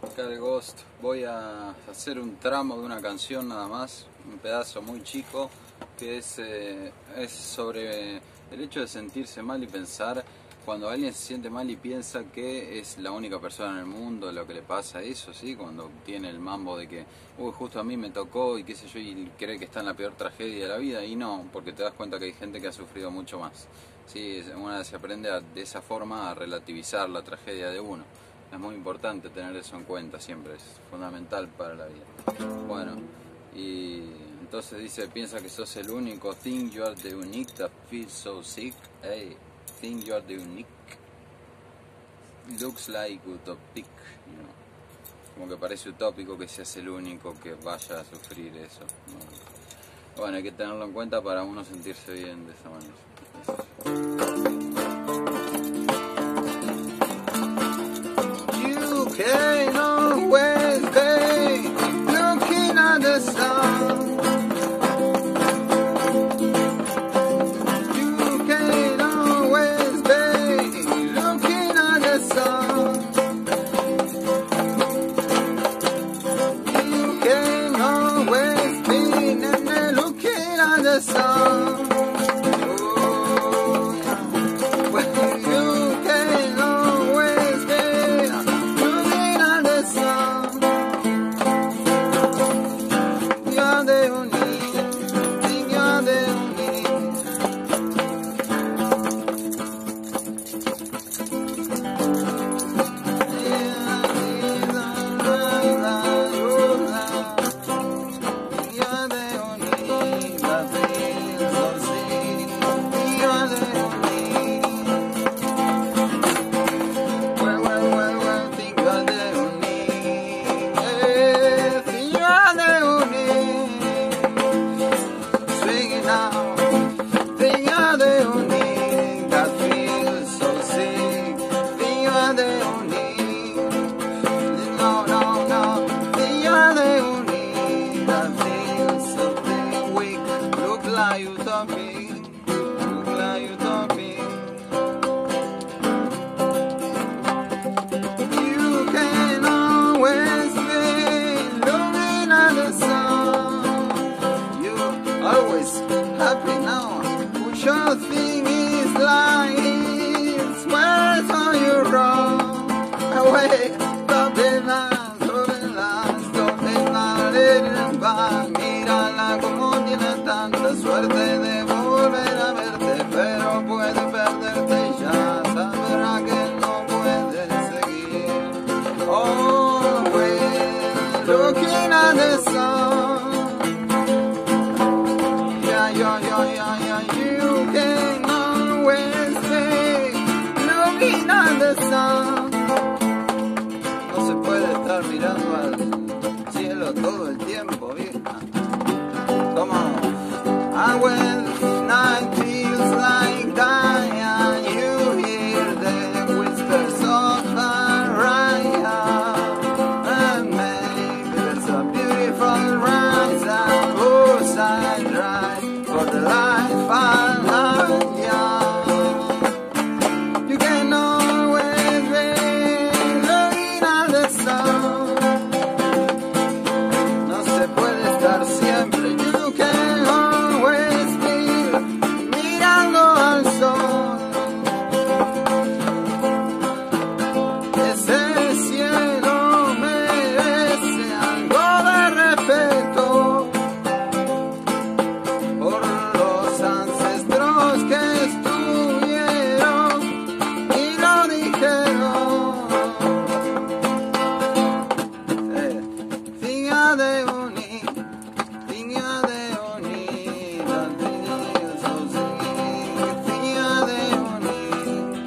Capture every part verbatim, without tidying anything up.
Acá el Ghost. Voy a hacer un tramo de una canción nada más, un pedazo muy chico, que es, eh, es sobre el hecho de sentirse mal y pensar cuando alguien se siente mal y piensa que es la única persona en el mundo lo que le pasa eso, ¿sí? Cuando tiene el mambo de que, uy, justo a mí me tocó y qué sé yo, y cree que está en la peor tragedia de la vida, y no, porque te das cuenta que hay gente que ha sufrido mucho más. Sí, una se aprende a, de esa forma a relativizar la tragedia de uno. Es muy importante tener eso en cuenta siempre, es fundamental para la vida. Bueno, y entonces dice, piensa que sos el único, think you are the unique that feels so sick, hey, think you are the unique, looks like utopic, you know. Como que parece utópico que seas el único que vaya a sufrir eso, ¿no? Bueno, hay que tenerlo en cuenta para uno sentirse bien de esa manera. Can't always be looking at the sun. You can't always be looking at the sun. You can't always be looking at the sun. Mírala como tiene tanta suerte de volver a verte, pero puede perderte ya, sabrá que no puede seguir. Oh, we're looking at the sun. Yeah, yeah, yeah, yeah, yeah, you can always be looking at the sun. No se puede estar mirando al cielo todo el tiempo, vieja. Come on. And when night feels like dying, and you hear the whispers of Mariah, and maybe there's a beautiful rise and goes I drive for the life I love, yeah. You can always be looking at the sun. No se puede estar siempre. You can always be mirando al sol. Ese cielo merece algo de respeto por los ancestros que estuvieron y lo dijeron. Eh, Figa de unir, figa de unir, la vida so sweet, figa de unir.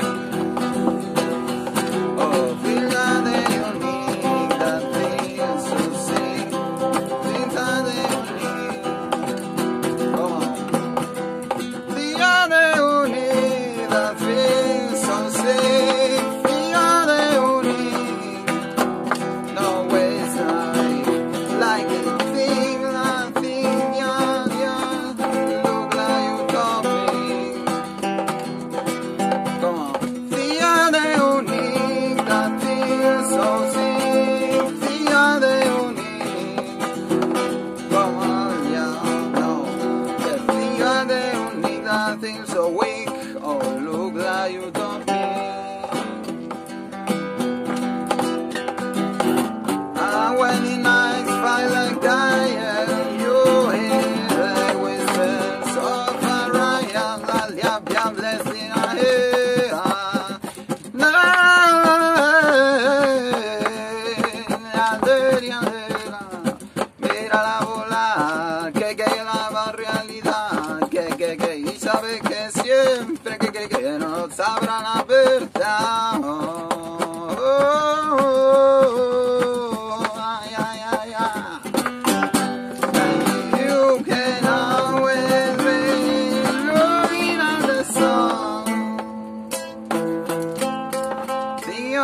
Oh, figa de unir, la vida so sweet, figa de unir. Come on. Figa de unir, la vida so sweet, figa de unir. No ways I like it, thing, la thing, yeah, yeah, look like utopic. Come on. Figa de unir, la thing so sick,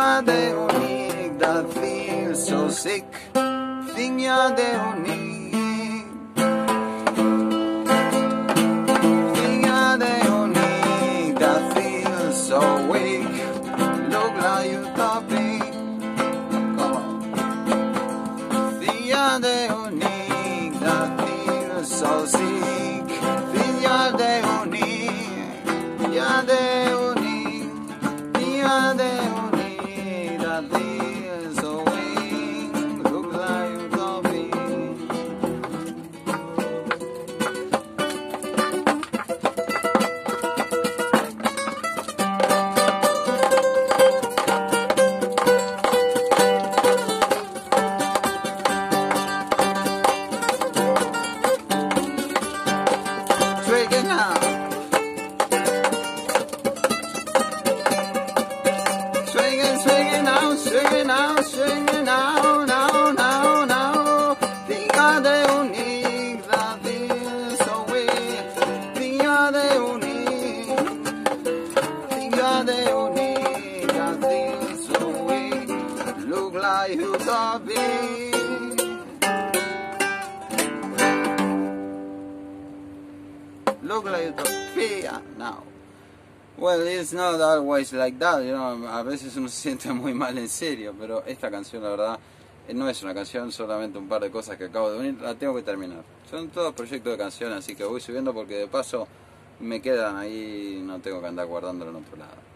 you're the unique that feels so sick. Think you're the unique. Think you're the unique that feels so weak. Look like you topic. Come on. Think you're the unique that feels so sick. Think you're the unique. You're the unique. Think you're the unique that feels so weak. Look like you topic. Swing it now. Swing it, swing it now, swing it now, swing it now, now, now, now. Think you're the unique that feels so weak. Think you're the unique. Think you're the unique that feels so weak. Look like you got big. Look like utopia now. Well, it's not always like that, you know? A veces uno se siente muy mal en serio, pero esta canción la verdad no es una canción, solamente un par de cosas que acabo de unir, la tengo que terminar. Son todos proyectos de canciones, así que voy subiendo porque de paso me quedan ahí, no tengo que andar guardándolo en otro lado.